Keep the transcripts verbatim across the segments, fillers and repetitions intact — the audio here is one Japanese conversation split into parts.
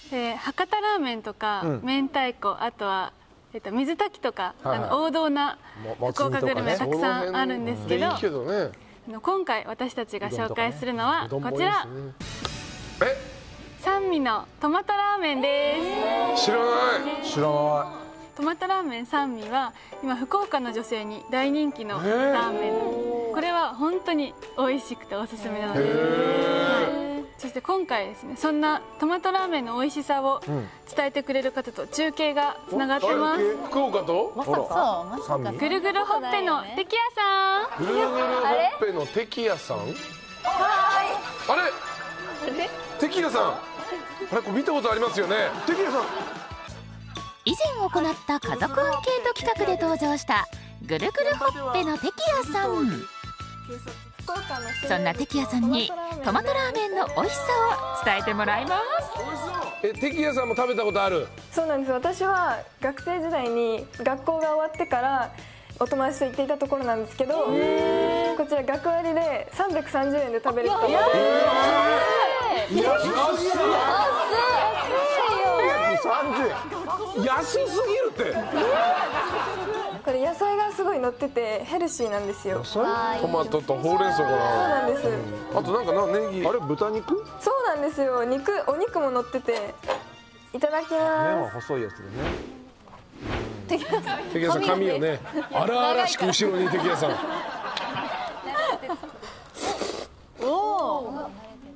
で博多ラーメンとか、うん、明太子、あとは、えっと、水炊きとか、はいはい、あの王道な福岡グルメたくさんあるんですけど、ね、今回私たちが紹介するのはこちら、え三味のトマトラーメンです。 知らない知らない。 トマトラーメン三味は今福岡の女性に大人気のラーメンなんです。これは本当に美味しくておすすめなので、はい、そして今回ですね、そんなトマトラーメンの美味しさを伝えてくれる方と中継がつながってます。 福岡とまさかまさかぐるぐるほっぺのテキヤさん。 ぐるぐるほっぺのテキヤさん。はい。あれテキヤさん、あれこれ見たことありますよね。テキヤさん、 以前行った家族アンケート企画で登場したぐるぐるほっぺのテキヤさん。そんなテキヤさんにトマトラーメンの美味しさを伝えてもらいます。 え、テキヤさんも食べたことある？ そうなんです。私は学生時代に学校が終わってからお友達と行っていたところなんですけど、こちら学割でさんびゃくさんじゅうえんで食べれると思います。 安い。安すぎるって。 これ野菜がすごい乗っててヘルシーなんですよ。 トマトとほうれん草かな。そうなんです。 あとなんかな、ネギ、あれ豚肉？ そうなんですよ。肉、お肉も乗ってて。いただきます。麺は細いやつでね。 テキヤさん髪よね。荒々しく後ろにテキヤさん。おお。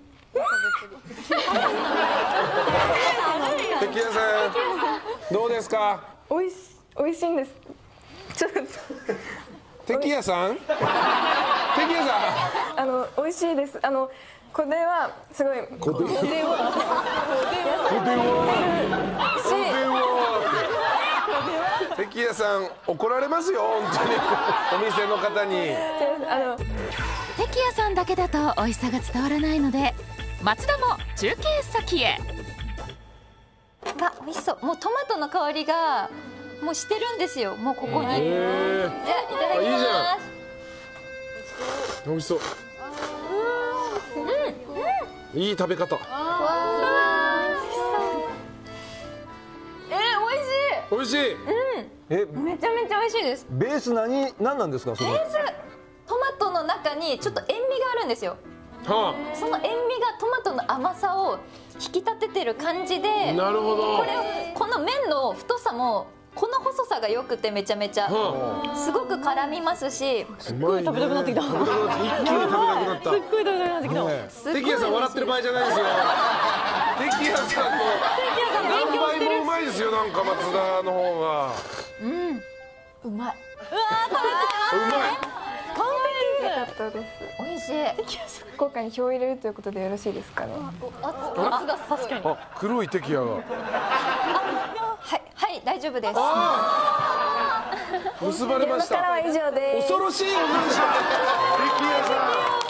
テキヤさんどうですか？ おいしおいしいんです。ちょっとテキヤさん？テキヤさん。あの美味しいです。あのこれはすごい。これは。これは。 これは。テキヤさん怒られますよ本当にお店の方に。 あのテキヤさんだけだと美味しさが伝わらないので、松田も中継先へ。 あ、美味しそう。もうトマトの香りがもうしてるんですよ。もうここに。じゃあいただきます。 美味しそう。うん、いい食べ方。 えー、 美味しい。美味しい。 うん。え、めちゃめちゃ美味しいです。 ベース何何なんですか？ ベーストマトの中にちょっと塩味があるんですよ。はあ、その塩味がトマトの甘さを引き立ててる感じで。 なるほど。 これこの麺の太さもこの細さが良くてめちゃめちゃ、はあ、すごく絡みますし。 すっごい食べたくなってきた。 一気に食べたくなった。 すっごい食べたくなってきた。 テキヤさん笑ってる場合じゃないですよ。テキヤさんの何倍もうまいですよ。なんか松田の方が。 うん。うまい。うわー、 食べて。うまい。 完璧。よかったです。 美味しい。 福岡に票を入れるということでよろしいですかね。 圧が確かに。 あ、黒いテキヤが。 はいはい大丈夫です。 結ばれました。 現場からは以上です。 恐ろしい女でした。テキヤさん。